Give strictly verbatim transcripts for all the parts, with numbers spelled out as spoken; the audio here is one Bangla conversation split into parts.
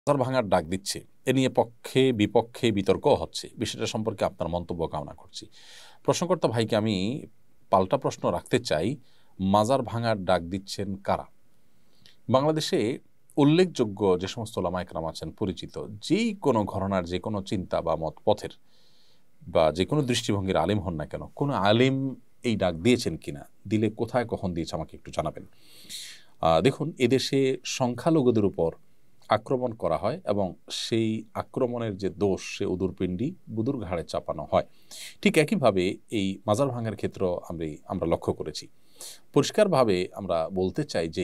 মাজার ভাঙার ডাক দিচ্ছে, এ নিয়ে পক্ষে বিপক্ষে বিতর্ক হচ্ছে। বিষয়টা সম্পর্কে আপনার মন্তব্য কামনা করছি। প্রশ্নকর্তা ভাইকে আমি পাল্টা প্রশ্ন রাখতে চাই, মাজার ভাঙার ডাক দিচ্ছেন কারা? বাংলাদেশে উল্লেখযোগ্য যে সমস্ত ওলামা একরাম আছেন, পরিচিত যেই কোনো ঘরানার যে কোনো চিন্তা বা মত পথের বা যে কোনো দৃষ্টিভঙ্গির আলেম হন না কেন, কোনো আলেম এই ডাক দিয়েছেন কিনা, দিলে কোথায় কখন দিয়েছে আমাকে একটু জানাবেন। দেখুন, এদেশে সংখ্যালঘুদের উপর আক্রমণ করা হয় এবং সেই আক্রমণের যে দোষ সে উদুরপিণ্ডি বুদুর ঘাড়ে চাপানো হয়। ঠিক একইভাবে এই মাজার ভাঙার ক্ষেত্র আমরা আমরা লক্ষ্য করেছি। পরিষ্কারভাবে আমরা বলতে চাই যে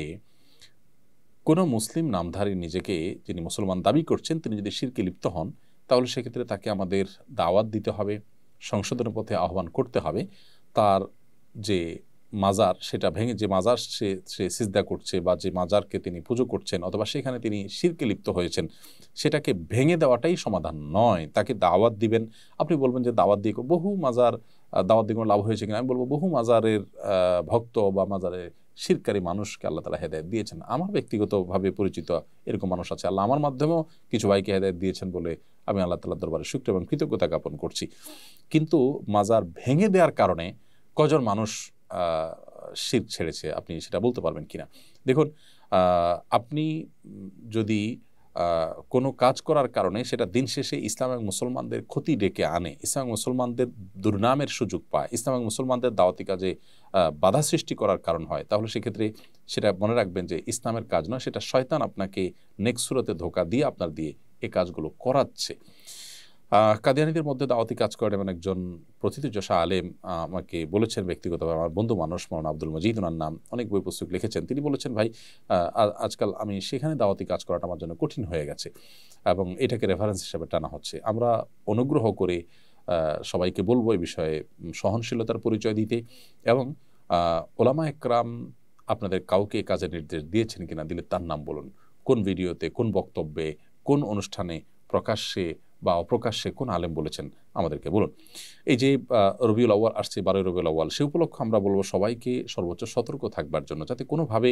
কোনো মুসলিম নামধারী নিজেকে যিনি মুসলমান দাবি করছেন, তিনি যদি শিরকে লিপ্ত হন, তাহলে সেক্ষেত্রে তাকে আমাদের দাওয়াত দিতে হবে, সংশোধনের পথে আহ্বান করতে হবে। তার যে মাজার সেটা ভেঙে, যে মাজার সে সে সিজদা করছে বা যে মাজারকে তিনি পুজো করছেন অথবা সেখানে তিনি শিরকে লিপ্ত হয়েছেন, সেটাকে ভেঙে দেওয়াটাই সমাধান নয়। তাকে দাওয়াত দিবেন। আপনি বলবেন যে দাওয়াত দিয়ে বহু মাজার দাওয়াত দিয়ে কোনো লাভ হয়েছে কিনা, আমি বলবো বহু মাজারের ভক্ত বা মাজারের শিরকারী মানুষকে আল্লাহ তাআলা হেদায়েত দিয়েছেন। আমার ব্যক্তিগতভাবে পরিচিত এরকম মানুষ আছে। আল্লাহ আমার মাধ্যমেও কিছু ভাইকে হেদায়েত দিয়েছেন বলে আমি আল্লাহ তাআলার দরবারে শুকর এবং কৃতজ্ঞতা জ্ঞাপন করছি। কিন্তু মাজার ভেঙে দেওয়ার কারণে কজন মানুষ শিরক ছেড়েছে, আপনি সেটা বলতে পারবেন কিনা? দেখুন, আপনি যদি কোনো কাজ করার কারণে সেটা দিন শেষে ইসলাম এবং মুসলমানদের ক্ষতি ডেকে আনে, ইসলাম এবং মুসলমানদের দুর্নামের সুযোগ পায়, ইসলাম এবং মুসলমানদের দাওয়াতি কাজে বাধা সৃষ্টি করার কারণ হয়, তাহলে সেক্ষেত্রে সেটা মনে রাখবেন যে ইসলামের কাজ নয়, সেটা শয়তান আপনাকে নেক্সট সুরতে ধোঁকা দিয়ে আপনার দিয়ে এই কাজগুলো করাচ্ছে। কাদিয়ানীদের মধ্যে দাওয়াতি কাজ করেন এমন একজন প্রথিতযশা আলেম আমাকে বলেছেন ব্যক্তিগতভাবে, আমার বন্ধু মানুষ, মৌলানা আব্দুল মজিদ ওনার নাম, অনেক বই পুস্তক লিখেছেন। তিনি বলেছেন, ভাই আজকাল আমি সেখানে দাওয়াতি কাজ করাটা আমার জন্য কঠিন হয়ে গেছে এবং এটাকে রেফারেন্স হিসেবে টানা হচ্ছে। আমরা অনুগ্রহ করে সবাইকে বলবো এই বিষয়ে সহনশীলতার পরিচয় দিতে এবং ওলামা একরাম আপনাদের কাউকে কাজের নির্দেশ দিয়েছেন কিনা, দিলে তার নাম বলুন। কোন ভিডিওতে, কোন বক্তব্যে, কোন অনুষ্ঠানে প্রকাশ্যে বা অপ্রকাশ্যে কোন আলেম বলেছেন আমাদেরকে বলুন। এই যে রবিউল আউয়াল আসছে, বারোই রবিউল আউয়াল, সে উপলক্ষে আমরা বলবো সবাইকে সর্বোচ্চ সতর্ক থাকবার জন্য, যাতে কোনোভাবে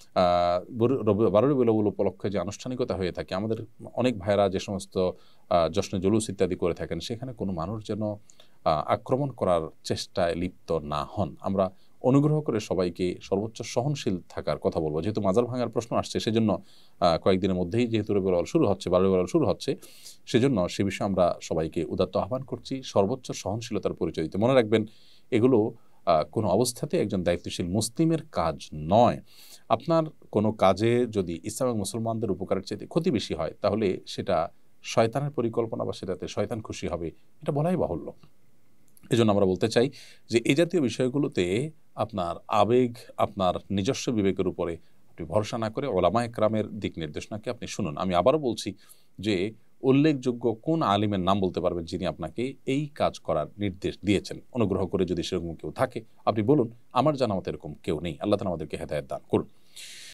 বারোই রবিউল আউয়াল উপলক্ষে যে আনুষ্ঠানিকতা হয়ে থাকে, আমাদের অনেক ভাইরা যে সমস্ত জশ্নে জুলুস ইত্যাদি করে থাকেন, সেখানে কোনো মানুষ যেন আক্রমণ করার চেষ্টায় লিপ্ত না হন। আমরা অনুগ্রহ করে সবাইকে সর্বোচ্চ সহনশীল থাকার কথা বলবো। যেহেতু মাজার ভাঙার প্রশ্ন আসছে, সেজন্য কয়েকদিনের মধ্যেই যেহেতু রবিউল আউয়াল শুরু হচ্ছে, বারোই রবিউল আউয়াল শুরু হচ্ছে, সেজন্য সে বিষয়ে আমরা সবাইকে উদাত্ত আহ্বান করছি সর্বোচ্চ সহনশীলতার পরিচয় দিতে। মনে রাখবেন, এগুলো কোনো অবস্থাতে একজন দায়িত্বশীল মুসলিমের কাজ নয়। আপনার কোনো কাজে যদি ইসলাম এবং মুসলমানদের উপকারের চাইতে ক্ষতি বেশি হয়, তাহলে সেটা শয়তানের পরিকল্পনা বা সেটাতে শয়তান খুশি হবে, এটা বলাই বাহুল্য। এজন্য আমরা বলতে চাই যে এই জাতীয় বিষয়গুলোতে আপনার আবেগ, আপনার নিজস্ব বিবেকের উপরে আপনি ভরসা না করে ওলামা একরামের দিক নির্দেশনাকে আপনি শুনুন। আমি আবারও বলছি যে উল্লেখযোগ্য কোন আলিমের নাম বলতে পারবেন যিনি আপনাকে এই কাজ করার নির্দেশ দিয়েছেন? অনুগ্রহ করে যদি সেরকম কেউ থাকে আপনি বলুন। আমার জানা মতো এরকম কেউ নেই। আল্লাহ তাআলা আমাদেরকে হেদায়েত দান করুন।